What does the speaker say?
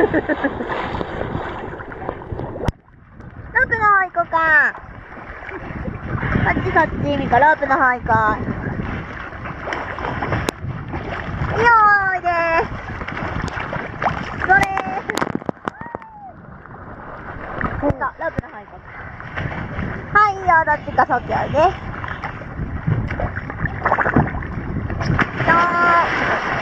プの方行こうか。そっちそっち、ミコ、ロープの方行こう。よーいでーす。それー。ロープの方行こうか。はいよ、どっちかそっちおいで。